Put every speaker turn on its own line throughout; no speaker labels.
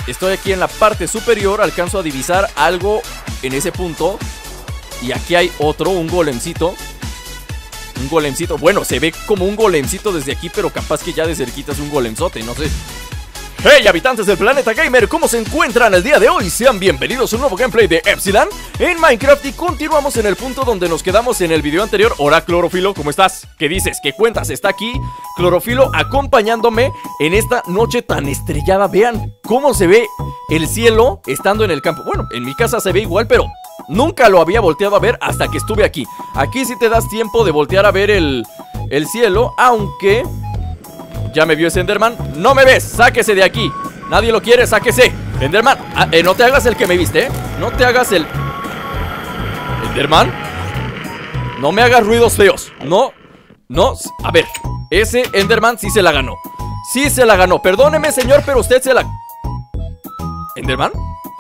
Estoy aquí en la parte superior. Alcanzo a divisar algo en ese punto. Y aquí hay otro, un golemcito. Un golemcito, bueno, se ve como un golemcito desde aquí, pero capaz que ya de cerquita es un golemzote, no sé. Hey, habitantes del planeta gamer, ¿cómo se encuentran el día de hoy? Sean bienvenidos a un nuevo gameplay de Epsilon en Minecraft. Y continuamos en el punto donde nos quedamos en el video anterior. Hola, Clorofilo, ¿cómo estás? ¿Qué dices? ¿Qué cuentas? Está aquí Clorofilo acompañándome en esta noche tan estrellada. Vean cómo se ve el cielo estando en el campo. Bueno, en mi casa se ve igual, pero nunca lo había volteado a ver hasta que estuve aquí. Aquí sí te das tiempo de voltear a ver el cielo, aunque... Ya me vio ese Enderman. No me ves, sáquese de aquí. Nadie lo quiere, sáquese. Enderman, no te hagas el que me viste, ¿eh? No te hagas el... Enderman, no me hagas ruidos feos. No, no, a ver. Ese Enderman sí se la ganó. Sí se la ganó, perdóneme señor, pero usted se la... ¿Enderman?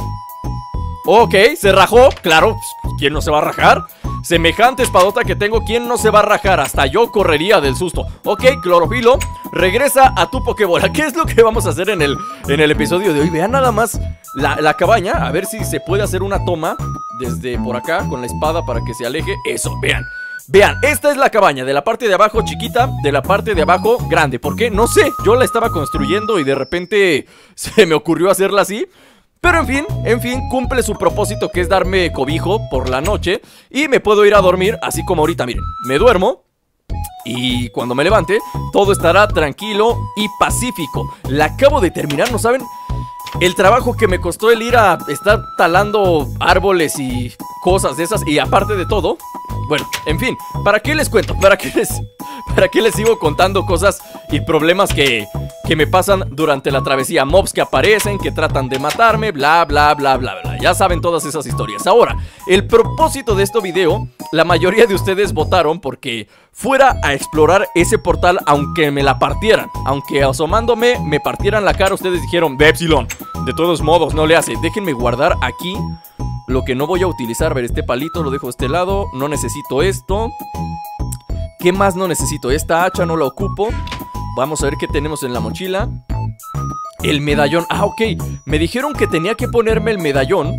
Ok, se rajó, claro. ¿Quién no se va a rajar? Semejante espadota que tengo, ¿quién no se va a rajar? Hasta yo correría del susto. Ok, Clorofilo, regresa a tu pokebola. ¿Qué es lo que vamos a hacer en el episodio de hoy? Vean nada más la cabaña. A ver si se puede hacer una toma desde por acá con la espada para que se aleje. Eso, vean. Vean, esta es la cabaña, de la parte de abajo chiquita, de la parte de abajo grande. ¿Por qué? No sé, yo la estaba construyendo y de repente se me ocurrió hacerla así. Pero en fin, cumple su propósito, que es darme cobijo por la noche. Y me puedo ir a dormir, así como ahorita, miren. Me duermo y cuando me levante todo estará tranquilo y pacífico. La acabo de terminar, ¿no saben? El trabajo que me costó el ir a estar talando árboles y cosas de esas. Y aparte de todo, bueno, en fin, ¿para qué les cuento? ¿Para qué les sigo contando cosas y problemas que me pasan durante la travesía? Mobs que aparecen, que tratan de matarme, bla, bla, bla, bla, bla. Ya saben todas esas historias. Ahora, el propósito de este video, la mayoría de ustedes votaron porque fuera a explorar ese portal aunque me la partieran. Aunque asomándome me partieran la cara, ustedes dijeron, de Epsilon, de todos modos, no le hace. Déjenme guardar aquí lo que no voy a utilizar. A ver, este palito lo dejo de este lado. No necesito esto. ¿Qué más no necesito? Esta hacha no la ocupo. Vamos a ver qué tenemos en la mochila. El medallón. Ah, ok. Me dijeron que tenía que ponerme el medallón,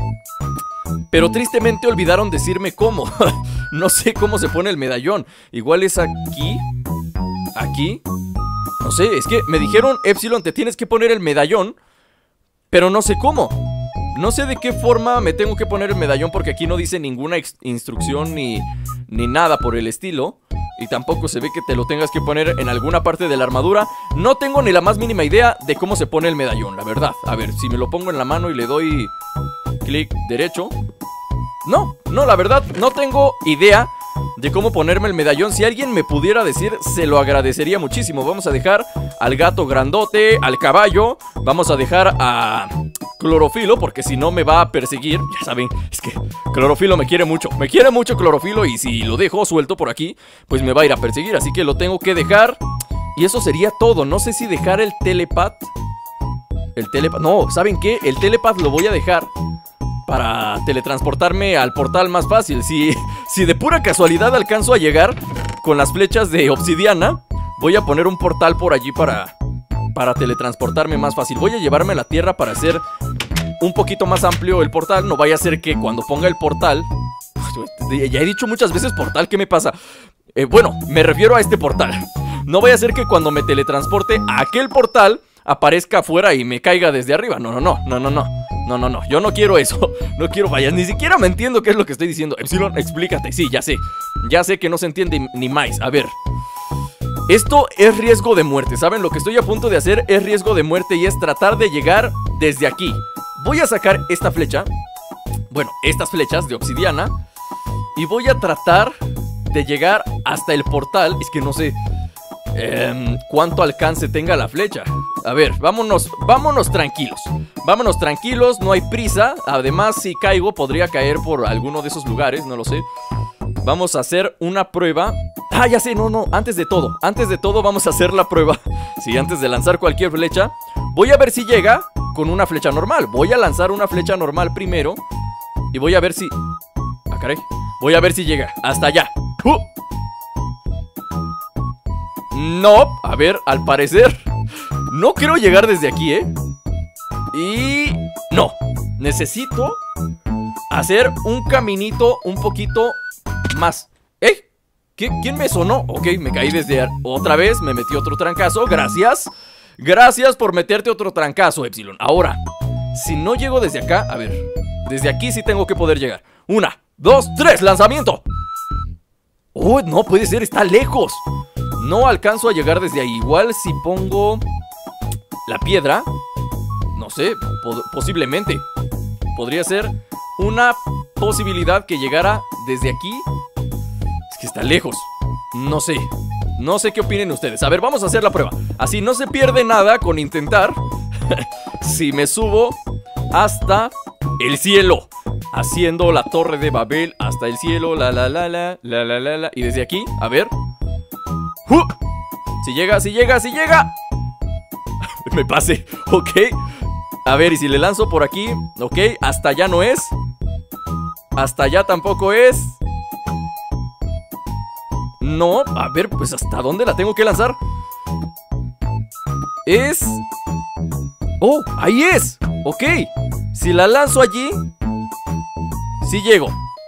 pero tristemente olvidaron decirme cómo. No sé cómo se pone el medallón. Igual es aquí. Aquí. No sé, es que me dijeron, Epsilon, te tienes que poner el medallón, pero no sé cómo. No sé de qué forma me tengo que poner el medallón, porque aquí no dice ninguna instrucción ni nada por el estilo. Y tampoco se ve que te lo tengas que poner en alguna parte de la armadura. No tengo ni la más mínima idea de cómo se pone el medallón, la verdad. A ver, si me lo pongo en la mano y le doy clic derecho. No, la verdad, no tengo idea de cómo ponerme el medallón. Si alguien me pudiera decir, se lo agradecería muchísimo. Vamos a dejar al gato grandote, al caballo. Vamos a dejar a Clorofilo, porque si no me va a perseguir. Ya saben, es que Clorofilo me quiere mucho. Me quiere mucho Clorofilo, y si lo dejo suelto por aquí, pues me va a ir a perseguir. Así que lo tengo que dejar. Y eso sería todo. No sé si dejar el telepath. No, ¿saben qué? El telepath lo voy a dejar para teletransportarme al portal más fácil. Si de pura casualidad alcanzo a llegar con las flechas de obsidiana, voy a poner un portal por allí para teletransportarme más fácil. Voy a llevarme a la tierra para hacer un poquito más amplio el portal. No vaya a ser que cuando ponga el portal... Ya he dicho muchas veces portal, ¿qué me pasa? Bueno, me refiero a este portal. No vaya a ser que cuando me teletransporte a aquel portal aparezca afuera y me caiga desde arriba. No, yo no quiero eso. No quiero, vaya, ni siquiera me entiendo qué es lo que estoy diciendo. Epsilon, explícate. Sí, ya sé que no se entiende ni más. A ver, esto es riesgo de muerte, ¿saben? Lo que estoy a punto de hacer es riesgo de muerte, y es tratar de llegar desde aquí. Voy a sacar esta flecha, bueno, estas flechas de obsidiana, y voy a tratar de llegar hasta el portal. Es que no sé cuánto alcance tenga la flecha. A ver, vámonos tranquilos. Vámonos tranquilos, no hay prisa. Además, si caigo, podría caer por alguno de esos lugares, no lo sé. Vamos a hacer una prueba. Ah, ya sé, no, antes de todo vamos a hacer la prueba. Sí, antes de lanzar cualquier flecha, voy a ver si llega con una flecha normal. Voy a lanzar una flecha normal primero y voy a ver si... Ah, caray. Voy a ver si llega hasta allá. No, a ver, al parecer no creo llegar desde aquí, ¿eh? Y necesito hacer un caminito un poquito más. ¿Eh? ¿Quién me sonó? Ok, me caí desde otra vez, me metí otro trancazo. Gracias. Gracias por meterte otro trancazo, Epsilon. Ahora, si no llego desde acá, a ver, desde aquí sí tengo que poder llegar. 1, 2, 3, lanzamiento. Oh, no puede ser, está lejos. No alcanzo a llegar desde ahí. Igual si pongo la piedra, no sé, posiblemente podría ser una posibilidad que llegara desde aquí. Es que está lejos. No sé. No sé qué opinen ustedes. A ver, vamos a hacer la prueba. Así no se pierde nada con intentar. Si me subo hasta el cielo, haciendo la torre de Babel hasta el cielo. La. Y desde aquí, a ver. Si llega. Me pasé, ok. A ver, y si le lanzo por aquí. Ok, hasta allá no es. Hasta allá tampoco es. No, a ver, pues ¿hasta dónde la tengo que lanzar? Es... ¡Oh! ¡Ahí es! Ok, si la lanzo allí, sí llego.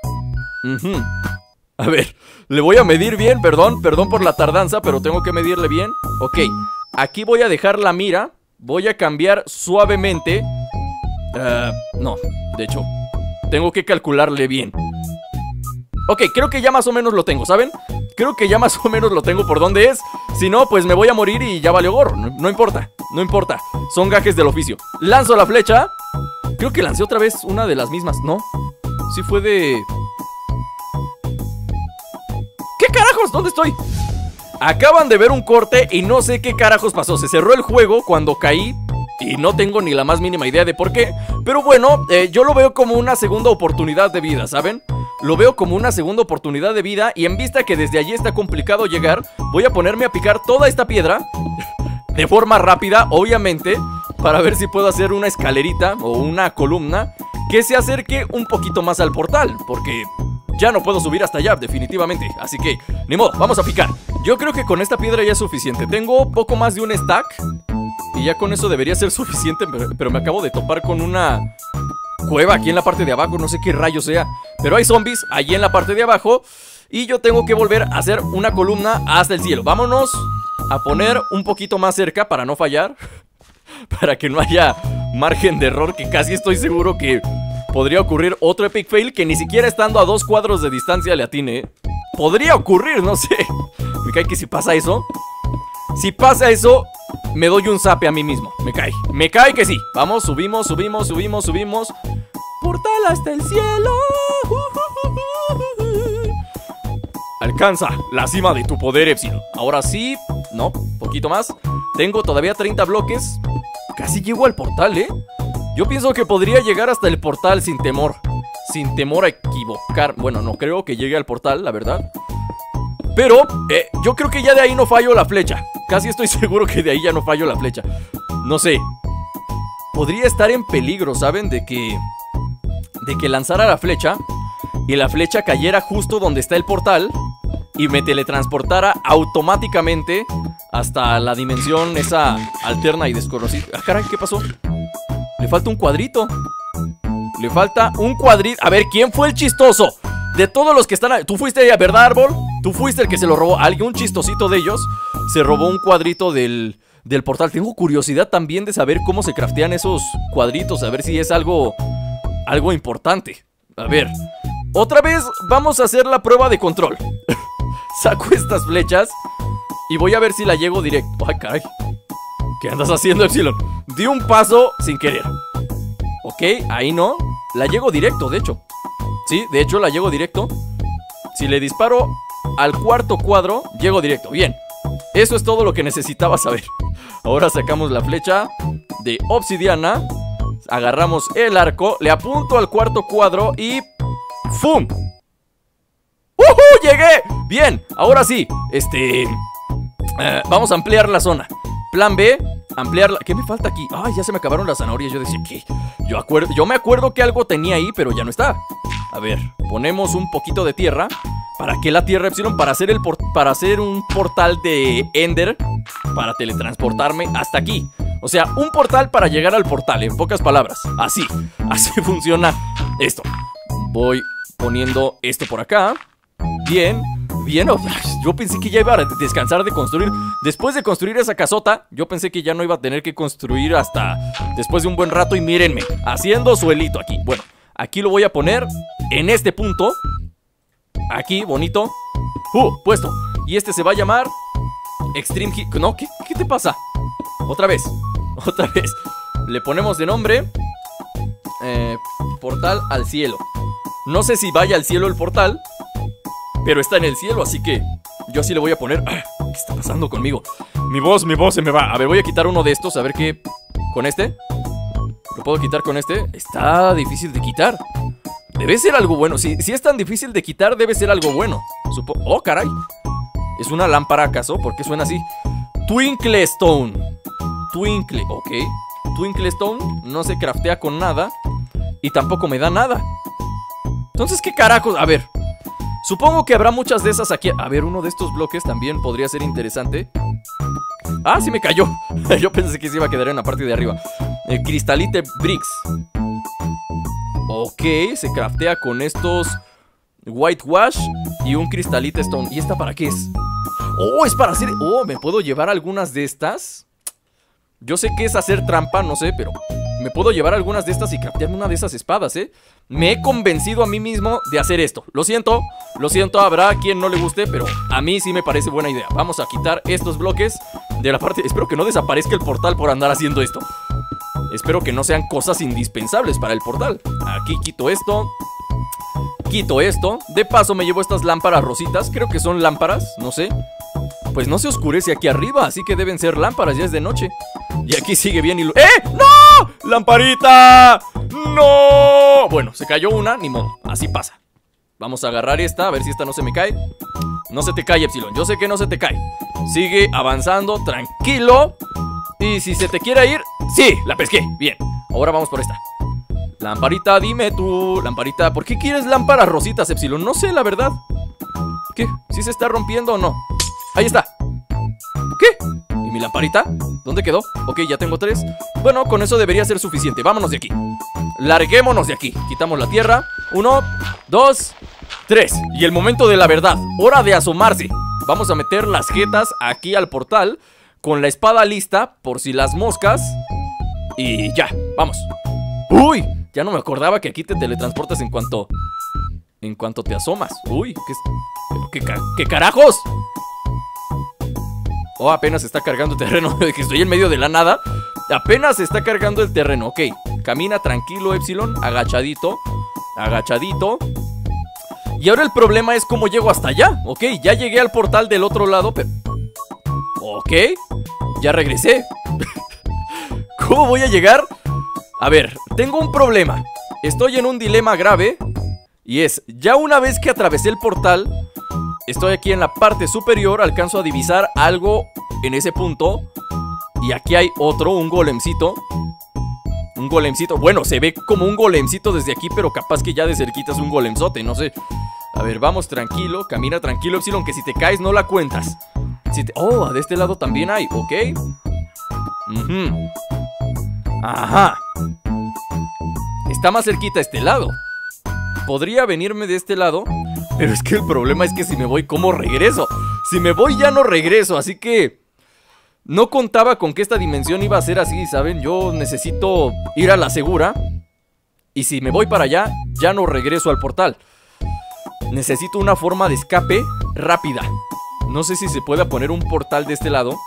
A ver, le voy a medir bien, perdón por la tardanza, pero tengo que medirle bien. Ok, aquí voy a dejar la mira. Voy a cambiar suavemente. No, de hecho, tengo que calcularle bien. Ok, creo que ya más o menos lo tengo, ¿saben? Creo que ya más o menos lo tengo por dónde es. Si no, pues me voy a morir y ya valió gorro. No importa, no importa. Son gajes del oficio. Lanzo la flecha. Creo que lancé otra vez una de las mismas, ¿no? Sí fue de... ¿Qué carajos? ¿Dónde estoy? Acaban de ver un corte y no sé qué carajos pasó. Se cerró el juego cuando caí y no tengo ni la más mínima idea de por qué. Pero bueno, yo lo veo como una segunda oportunidad de vida, ¿saben? Lo veo como una segunda oportunidad de vida. Y en vista que desde allí está complicado llegar, voy a ponerme a picar toda esta piedra de forma rápida, obviamente, para ver si puedo hacer una escalerita o una columna que se acerque un poquito más al portal, porque ya no puedo subir hasta allá, definitivamente. Así que, ni modo, vamos a picar. Yo creo que con esta piedra ya es suficiente. Tengo poco más de un stack y ya con eso debería ser suficiente. Pero me acabo de topar con una cueva aquí en la parte de abajo. No sé qué rayo sea, pero hay zombies allí en la parte de abajo y yo tengo que volver a hacer una columna hasta el cielo. Vámonos a poner un poquito más cerca para no fallar, para que no haya margen de error, que casi estoy seguro que podría ocurrir otro epic fail que ni siquiera estando a 2 cuadros de distancia le atine, ¿eh? Podría ocurrir, no sé. Me cae que si pasa eso, me doy un zape a mí mismo. Me cae que sí. Vamos, subimos. Portal hasta el cielo. Alcanza la cima de tu poder, Epsilon. Ahora sí, no, poquito más. Tengo todavía 30 bloques. Casi llego al portal, ¿eh? Yo pienso que podría llegar hasta el portal sin temor. Sin temor a equivocar. Bueno, no creo que llegue al portal, la verdad. Pero, yo creo que ya de ahí no fallo la flecha. Casi estoy seguro que de ahí ya no fallo la flecha. No sé. Podría estar en peligro, ¿saben? De que lanzara la flecha y la flecha cayera justo donde está el portal y me teletransportara automáticamente hasta la dimensión esa alterna y desconocida. Ah, caray, ¿qué pasó? Le falta un cuadrito. Le falta un cuadrito. A ver, ¿quién fue el chistoso? De todos los que están ahí. ¿Tú fuiste, verdad, Árbol? ¿Tú fuiste el que se lo robó? Alguien, un chistosito de ellos, se robó un cuadrito del portal. Tengo curiosidad también de saber cómo se craftean esos cuadritos. A ver si es algo importante. A ver, otra vez vamos a hacer la prueba de control. Saco estas flechas y voy a ver si la llego directo. Ay, caray, ¿qué andas haciendo, Epsilon? Di un paso sin querer. Ok, ahí no. La llego directo, de hecho. Sí, de hecho la llego directo. Si le disparo al cuarto cuadro, llego directo. Bien, eso es todo lo que necesitaba saber. Ahora sacamos la flecha de obsidiana, agarramos el arco, le apunto al cuarto cuadro y... ¡fum! ¡Llegué! Bien, ahora sí. Vamos a ampliar la zona. Plan B, ampliarla. ¿Qué me falta aquí? Ay, ya se me acabaron las zanahorias. Yo decía que... Yo me acuerdo que algo tenía ahí, pero ya no está. A ver, ponemos un poquito de tierra. ¿Para qué la tierra, Epsilon? Para hacer un portal de Ender, para teletransportarme hasta aquí. O sea, un portal para llegar al portal, en pocas palabras. Así funciona esto. Voy poniendo esto por acá. Bien, bien. Oh, yo pensé que ya iba a descansar de construir. Después de construir esa casota, yo pensé que ya no iba a tener que construir hasta después de un buen rato. Y mírenme, haciendo suelito aquí. Bueno, aquí lo voy a poner en este punto. Aquí, bonito. Puesto. Y este se va a llamar Extreme Heat. No, ¿qué te pasa? Otra vez. Le ponemos de nombre Portal al cielo. No sé si vaya al cielo el portal, pero está en el cielo, así que yo así le voy a poner. ¿Qué está pasando conmigo? Mi voz se me va. A ver, voy a quitar uno de estos, a ver qué. ¿Con este? ¿Lo puedo quitar con este? Está difícil de quitar. Debe ser algo bueno. Si es tan difícil de quitar, debe ser algo bueno. Oh, caray. ¿Es una lámpara acaso? ¿Por qué suena así? Twinkle Stone. Twinkle, ok. Twinkle Stone no se craftea con nada. Y tampoco me da nada. Entonces, ¿qué carajos? A ver, supongo que habrá muchas de esas aquí. A ver, uno de estos bloques también podría ser interesante. Ah, sí me cayó. Yo pensé que se iba a quedar en la parte de arriba. Cristalite Bricks. Ok, se craftea con estos Whitewash y un Cristalite Stone. ¿Y esta para qué es? Oh, es para hacer... Oh, ¿me puedo llevar algunas de estas? Yo sé que es hacer trampa, no sé, pero... me puedo llevar algunas de estas y craftearme una de esas espadas, ¿eh? Me he convencido a mí mismo de hacer esto. Lo siento, habrá quien no le guste, pero a mí sí me parece buena idea. Vamos a quitar estos bloques de la parte... Espero que no desaparezca el portal por andar haciendo esto. Espero que no sean cosas indispensables para el portal. Aquí quito esto. Quito esto. De paso me llevo estas lámparas rositas. Creo que son lámparas, no sé. Pues no se oscurece aquí arriba, así que deben ser lámparas, ya es de noche. Y aquí sigue bien ¡Eh! ¡No! ¡Lamparita! ¡No! Bueno, se cayó una, ni modo, así pasa. Vamos a agarrar esta, a ver si esta no se me cae. No se te cae, Epsilon, yo sé que no se te cae. Sigue avanzando, tranquilo. Y si se te quiere ir... ¡Sí! La pesqué, bien. Ahora vamos por esta. Lamparita, dime tú, lamparita, ¿por qué quieres lámparas rositas, Epsilon? No sé, la verdad. ¿Qué? ¿Sí se está rompiendo o no? Ahí está. ¿Qué? ¿Y mi lamparita? ¿Dónde quedó? Ok, ya tengo 3. Bueno, con eso debería ser suficiente. Vámonos de aquí. Larguémonos de aquí. Quitamos la tierra. 1, 2, 3. Y el momento de la verdad. Hora de asomarse. Vamos a meter las jetas aquí al portal, con la espada lista por si las moscas. Y ya, vamos. ¡Uy! Ya no me acordaba que aquí te teletransportas en cuanto te asomas. ¡Uy! ¿Qué carajos? Oh, apenas está cargando el terreno. Que estoy en medio de la nada. Apenas está cargando el terreno. Ok, camina tranquilo, Epsilon. Agachadito. Agachadito. Y ahora el problema es cómo llego hasta allá. Ok, ya llegué al portal del otro lado, pero... Ok, ya regresé. ¿Cómo voy a llegar? A ver, tengo un problema. Estoy en un dilema grave. Y es, ya una vez que atravesé el portal, estoy aquí en la parte superior, alcanzo a divisar algo en ese punto. Y aquí hay otro, un golemcito. Un golemcito, bueno, se ve como un golemcito desde aquí, pero capaz que ya de cerquita es un golemzote, no sé. A ver, vamos tranquilo, camina tranquilo, Epsilon, que si te caes no la cuentas. Oh, de este lado también hay, ok. Ajá. Está más cerquita este lado. Podría venirme de este lado, pero es que el problema es que si me voy, ¿cómo regreso? Si me voy ya no regreso, así que... no contaba con que esta dimensión iba a ser así, ¿saben? Yo necesito ir a la segura. Y si me voy para allá, ya no regreso al portal. Necesito una forma de escape rápida. No sé si se pueda poner un portal de este lado.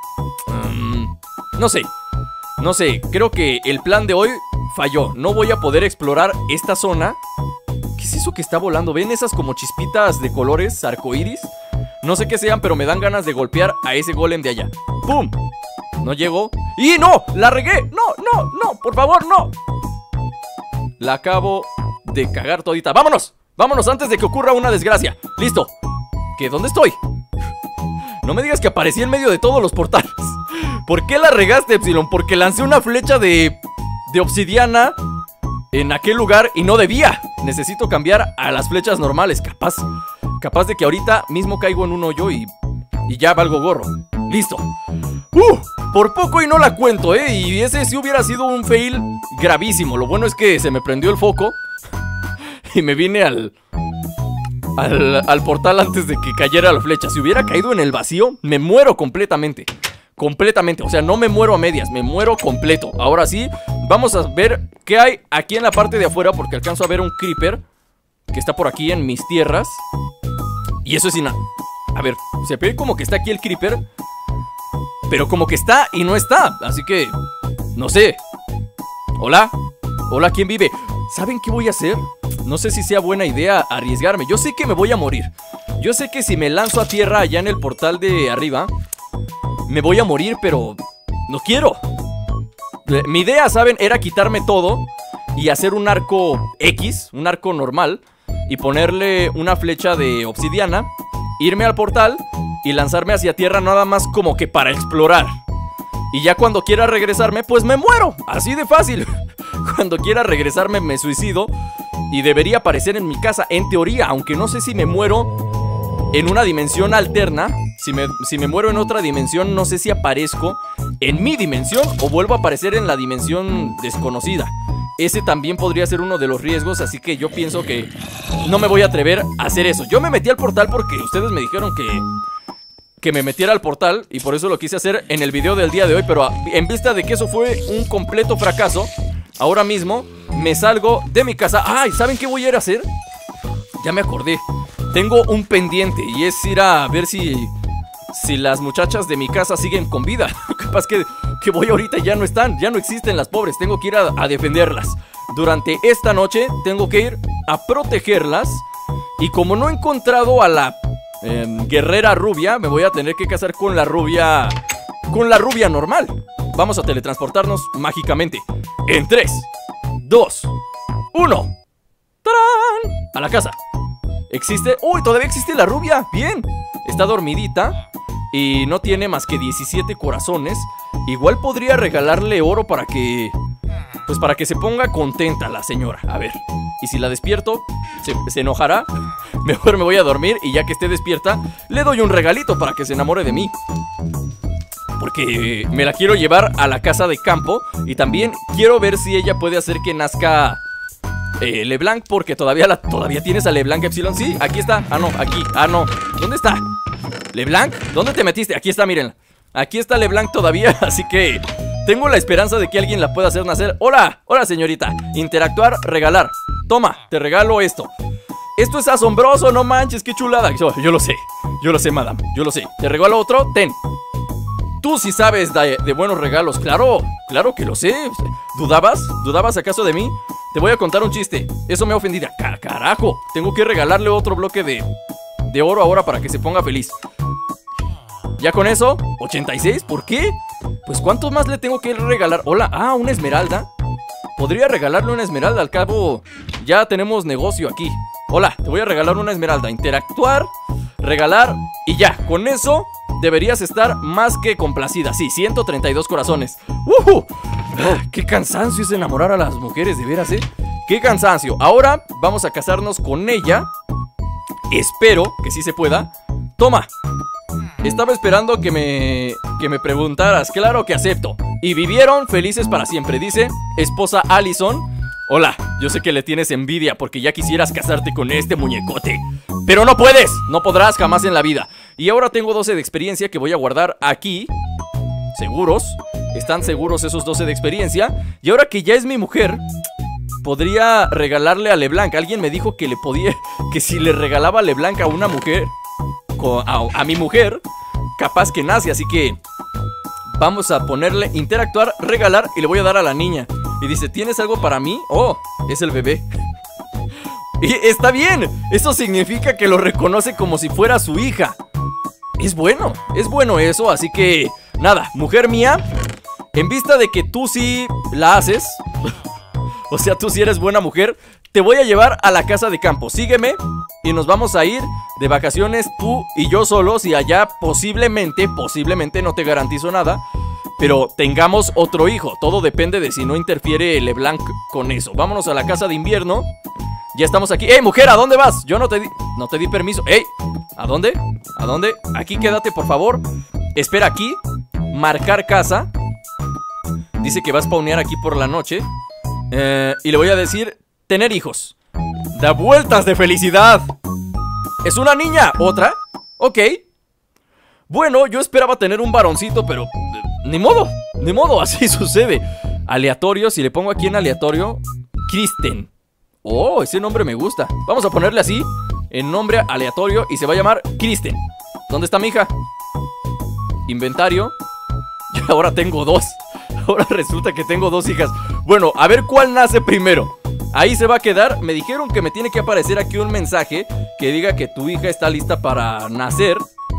No sé. No sé, creo que el plan de hoy falló. No voy a poder explorar esta zona. ¿Qué es eso que está volando? ¿Ven esas como chispitas de colores arcoíris? No sé qué sean, pero me dan ganas de golpear a ese golem de allá. ¡Pum! No llegó. ¡Y no! ¡La regué! ¡No, no, no! ¡Por favor, no! La acabo de cagar todita. ¡Vámonos! ¡Vámonos antes de que ocurra una desgracia! ¡Listo! ¿Qué? ¿Dónde estoy? No me digas que aparecí en medio de todos los portales. ¿Por qué la regaste, Epsilon? Porque lancé una flecha de obsidiana en aquel lugar y no debía. Necesito cambiar a las flechas normales. Capaz de que ahorita mismo caigo en un hoyo y ya valgo gorro. ¡Listo! Por poco y no la cuento, y ese sí hubiera sido un fail gravísimo. Lo bueno es que se me prendió el foco y me vine al portal antes de que cayera la flecha. Si hubiera caído en el vacío, me muero completamente. Completamente, o sea, no me muero a medias, me muero completo. Ahora sí, vamos a ver qué hay aquí en la parte de afuera, porque alcanzo a ver un creeper que está por aquí en mis tierras. Y eso es sin nada. A ver, se ve como que está aquí el creeper, pero como que está y no está. Así que, no sé. Hola, hola, ¿quién vive? ¿Saben qué voy a hacer? No sé si sea buena idea arriesgarme. Yo sé que me voy a morir. Yo sé que si me lanzo a tierra allá en el portal de arriba, me voy a morir, pero no quiero. Mi idea, ¿saben? Era quitarme todo y hacer un arco X, un arco normal, y ponerle una flecha de obsidiana, irme al portal y lanzarme hacia tierra nada más como que para explorar. Y ya cuando quiera regresarme, pues me muero. Así de fácil. Cuando quiera regresarme me suicido y debería aparecer en mi casa, en teoría, aunque no sé si me muero en una dimensión alterna. Si me muero en otra dimensión, no sé si aparezco en mi dimensión o vuelvo a aparecer en la dimensión desconocida. Ese también podría ser uno de los riesgos, así que yo pienso que no me voy a atrever a hacer eso. Yo me metí al portal porque ustedes me dijeron que me metiera al portal, y por eso lo quise hacer en el video del día de hoy. Pero en vista de que eso fue un completo fracaso, ahora mismo me salgo de mi casa. ¡Ay! ¿Saben qué voy a ir a hacer? Ya me acordé. Tengo un pendiente y es ir a ver si las muchachas de mi casa siguen con vida. Capaz que voy ahorita y ya no están, ya no existen las pobres. Tengo que ir a defenderlas. Durante esta noche tengo que ir a protegerlas. Y como no he encontrado a la guerrera rubia, me voy a tener que casar con la rubia normal. Vamos a teletransportarnos mágicamente en 3, 2, 1. ¡Tarán! A la casa. ¿Existe? ¡Uy! Todavía existe la rubia. Bien. Está dormidita y no tiene más que 17 corazones. Igual podría regalarle oro para que... pues para que se ponga contenta la señora. A ver. Y si la despierto, ¿se enojará? Mejor me voy a dormir y ya que esté despierta, le doy un regalito para que se enamore de mí. Porque me la quiero llevar a la casa de campo. Y también quiero ver si ella puede hacer que nazca LeBlanc, porque todavía tienes a LeBlanc Epsilon. Sí, aquí está. Ah, no, aquí. Ah, no. ¿Dónde está? ¿LeBlanc? ¿Dónde te metiste? Aquí está, miren. Aquí está LeBlanc todavía, así que tengo la esperanza de que alguien la pueda hacer nacer. ¡Hola! ¡Hola, señorita! Interactuar, regalar. Toma, te regalo esto. Esto es asombroso, no manches, qué chulada. Yo lo sé, madame, yo lo sé. Te regalo otro, ten. Tú sí sabes de buenos regalos. Claro, claro que lo sé. ¿Dudabas? ¿Dudabas acaso de mí? Te voy a contar un chiste. Eso me ha ofendido. ¡Carajo! Tengo que regalarle otro bloque de oro ahora para que se ponga feliz. ¿Ya con eso? ¿86? ¿Por qué? Pues ¿cuántos más le tengo que regalar? Hola, una esmeralda. Podría regalarle una esmeralda, al cabo ya tenemos negocio aquí. Hola, te voy a regalar una esmeralda. Interactuar, regalar y ya, con eso deberías estar más que complacida. Sí, 132 corazones. ¡Qué cansancio es enamorar a las mujeres, de veras, ¡Qué cansancio! Ahora vamos a casarnos con ella. Espero que sí se pueda. Toma. Estaba esperando que me preguntaras. Claro que acepto. Y vivieron felices para siempre, dice esposa Allison. Hola, yo sé que le tienes envidia porque ya quisieras casarte con este muñecote, pero no puedes, no podrás jamás en la vida. Y ahora tengo 12 de experiencia que voy a guardar aquí. ¿Seguros? ¿Están seguros esos 12 de experiencia? Y ahora que ya es mi mujer, podría regalarle a LeBlanc. Alguien me dijo que que si le regalaba a LeBlanc a una mujer, a mi mujer, capaz que nace. Así que vamos a ponerle interactuar, regalar y le voy a dar a la niña. Y dice, ¿tienes algo para mí? Oh, es el bebé. Y está bien, eso significa que lo reconoce como si fuera su hija. Es bueno eso, así que nada, mujer mía, en vista de que tú sí la haces, o sea, tú sí eres buena mujer, te voy a llevar a la casa de campo. Sígueme y nos vamos a ir de vacaciones tú y yo solos. Y allá posiblemente, no te garantizo nada, pero tengamos otro hijo. Todo depende de si no interfiere LeBlanc con eso. Vámonos a la casa de invierno. Ya estamos aquí. ¡Ey, mujer! ¿A dónde vas? Yo no te di permiso. ¡Ey! ¿A dónde? ¿A dónde? Aquí quédate, por favor. Espera aquí. marcar casa. Dice que va a spawnear aquí por la noche. Y le voy a decir tener hijos. Da vueltas de felicidad. ¿Es una niña? ¿Otra? Ok. Bueno, yo esperaba tener un varoncito, pero ni modo, así sucede. Aleatorio, si le pongo aquí en aleatorio, Kristen. Oh, ese nombre me gusta. Vamos a ponerle así, en nombre aleatorio, y se va a llamar Kristen. ¿Dónde está mi hija? Inventario. Y ahora tengo dos. Ahora resulta que tengo dos hijas. Bueno, a ver cuál nace primero. Ahí se va a quedar. Me dijeron que me tiene que aparecer aquí un mensaje que diga que tu hija está lista para nacer.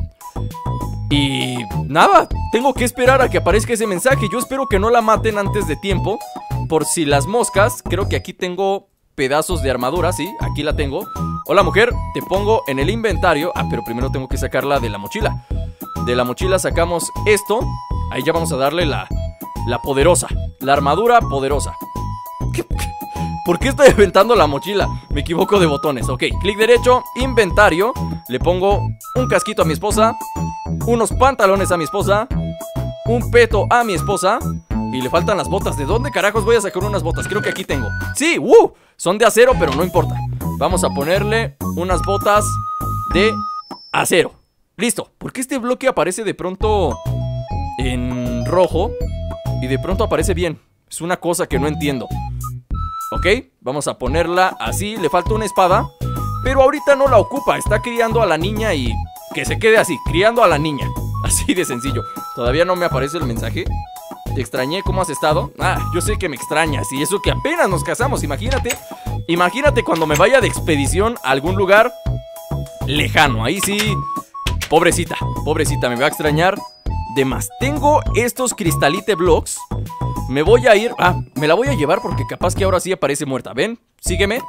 Y nada, tengo que esperar a que aparezca ese mensaje. Yo espero que no la maten antes de tiempo. Por si las moscas. Creo que aquí tengo pedazos de armadura, sí, aquí la tengo. Hola mujer, te pongo en el inventario. Ah, pero primero tengo que sacarla de la mochila. De la mochila sacamos esto. Ahí ya vamos a darle la poderosa, la armadura poderosa. ¿Por qué estoy aventando la mochila? Me equivoco de botones. Ok, clic derecho, inventario. Le pongo un casquito a mi esposa, unos pantalones a mi esposa, un peto a mi esposa. Y le faltan las botas. ¿De dónde carajos voy a sacar unas botas? Creo que aquí tengo. ¡Sí! Son de acero, pero no importa. Vamos a ponerle unas botas de acero. Listo. ¿Por qué este bloque aparece de pronto en rojo y de pronto aparece bien? Es una cosa que no entiendo. Ok, vamos a ponerla así. Le falta una espada, pero ahorita no la ocupa. Está criando a la niña y que se quede así, criando a la niña. Así de sencillo. Todavía no me aparece el mensaje. Te extrañé, ¿cómo has estado? Ah, yo sé que me extrañas. Y eso que apenas nos casamos, imagínate. Imagínate cuando me vaya de expedición a algún lugar lejano. Ahí sí, pobrecita, me va a extrañar de más. Tengo estos Crystalite Blocks. Me voy a ir, me la voy a llevar porque capaz que ahora sí aparece muerta. Ven, sígueme.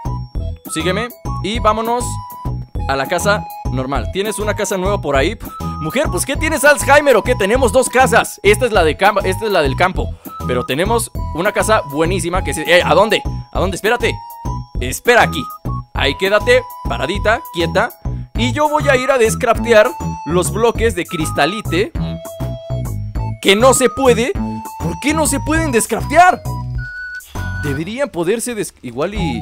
Y vámonos a la casa normal. ¿Tienes una casa nueva por ahí? Mujer, pues ¿qué tienes, Alzheimer o qué? Tenemos dos casas. Esta es la del campo. Pero tenemos una casa buenísima que se... ¿A dónde? ¿A dónde? Espérate. Espera aquí. Ahí quédate, paradita, quieta. Y yo voy a ir a descraftear los bloques de cristalite que no se puede. ¿Por qué no se pueden descraftear? Deberían poderse igual y...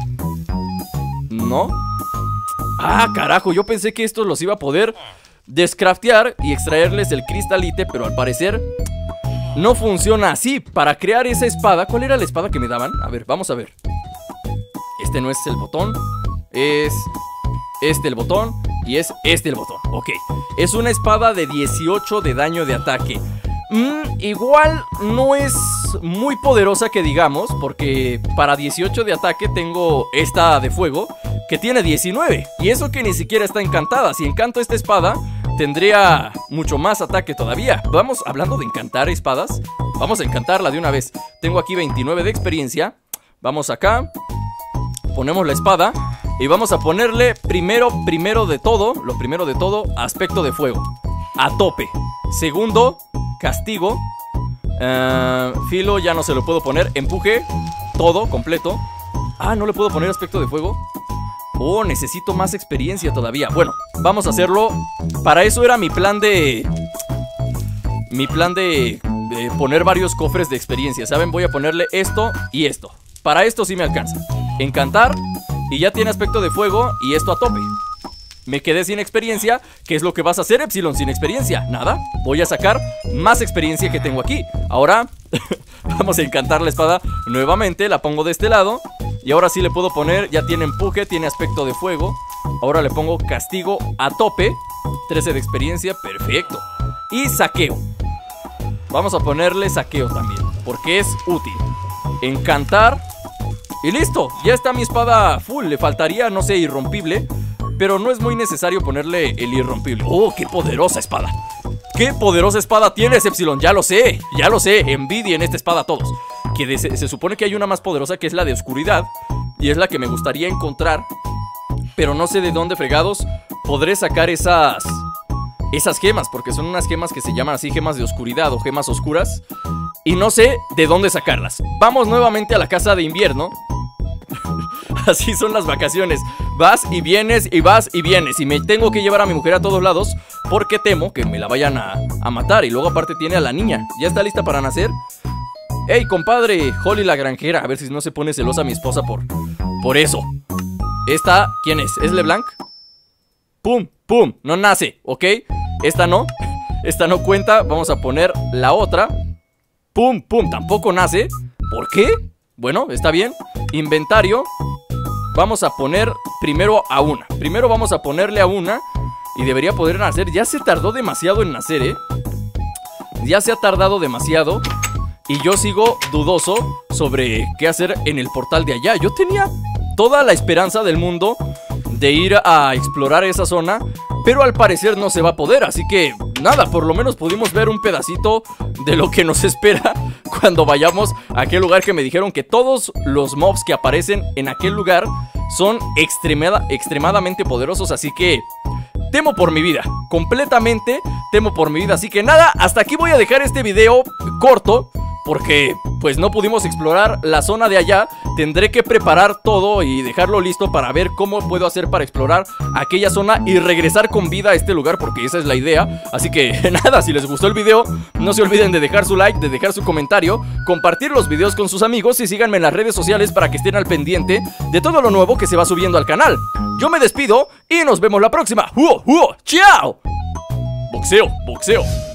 ¿No? Ah, carajo, yo pensé que estos los iba a poder descraftear y extraerles el cristalite, pero al parecer no funciona así. Para crear esa espada, ¿cuál era la espada que me daban? A ver, vamos a ver. Este no es el botón, es este el botón y es este el botón. Ok, es una espada de 18 de daño de ataque. Igual no es muy poderosa que digamos, porque para 18 de ataque tengo esta de fuego que tiene 19. Y eso que ni siquiera está encantada. Si encanto esta espada, tendría mucho más ataque todavía. Vamos, hablando de encantar espadas, vamos a encantarla de una vez. Tengo aquí 29 de experiencia. Vamos acá, ponemos la espada y vamos a ponerle primero de todo, aspecto de fuego a tope. Segundo, castigo. Filo ya no se lo puedo poner. Empuje, todo, completo. Ah, no le puedo poner aspecto de fuego. Oh, necesito más experiencia todavía. Bueno, vamos a hacerlo. Para eso era mi plan de poner varios cofres de experiencia. ¿Saben? Voy a ponerle esto y esto. Para esto sí me alcanza. Encantar y ya tiene aspecto de fuego y esto a tope. Me quedé sin experiencia. ¿Qué es lo que vas a hacer, Epsilon, sin experiencia? Nada, voy a sacar más experiencia que tengo aquí. Ahora vamos a encantar la espada nuevamente. La pongo de este lado. Y ahora sí le puedo poner, ya tiene empuje, tiene aspecto de fuego. Ahora le pongo castigo a tope. 13 de experiencia, perfecto. Y saqueo. Vamos a ponerle saqueo también, porque es útil. Encantar. Y listo, ya está mi espada full. Le faltaría, no sé, irrompible, pero no es muy necesario ponerle el irrompible. ¡Oh, qué poderosa espada! ¡Qué poderosa espada tienes, Epsilon! Ya lo sé, envidia en esta espada a todos. Que se supone que hay una más poderosa, que es la de oscuridad, y es la que me gustaría encontrar, pero no sé de dónde fregados podré sacar esas gemas, porque son unas gemas que se llaman así, gemas de oscuridad o gemas oscuras, y no sé de dónde sacarlas. Vamos nuevamente a la casa de invierno. Así son las vacaciones. Vas y vienes y vas y vienes. Y me tengo que llevar a mi mujer a todos lados porque temo que me la vayan a matar. Y luego aparte tiene a la niña. ¿Ya está lista para nacer? Ey, compadre, Holly la granjera. A ver si no se pone celosa mi esposa por eso. Esta, ¿quién es? ¿Es LeBlanc? Pum, pum, no nace, ¿ok? Esta no, esta no cuenta. Vamos a poner la otra. Pum, pum, tampoco nace. ¿Por qué? Bueno, está bien. Inventario. Vamos a poner primero a una. Primero vamos a ponerle a una y debería poder nacer. Ya se tardó demasiado en nacer, ¿eh? Ya se ha tardado demasiado. Y yo sigo dudoso sobre qué hacer en el portal de allá. Yo tenía toda la esperanza del mundo de ir a explorar esa zona, pero al parecer no se va a poder. Así que nada, por lo menos pudimos ver un pedacito de lo que nos espera cuando vayamos a aquel lugar que me dijeron que todos los mobs que aparecen en aquel lugar son extremadamente poderosos. Así que temo por mi vida, completamente temo por mi vida. Así que nada, hasta aquí voy a dejar este video corto porque pues no pudimos explorar la zona de allá. Tendré que preparar todo y dejarlo listo para ver cómo puedo hacer para explorar aquella zona y regresar con vida a este lugar, porque esa es la idea. Así que nada, si les gustó el video, no se olviden de dejar su like, de dejar su comentario, compartir los videos con sus amigos y síganme en las redes sociales para que estén al pendiente de todo lo nuevo que se va subiendo al canal. Yo me despido y nos vemos la próxima. ¡Chao! Boxeo, boxeo.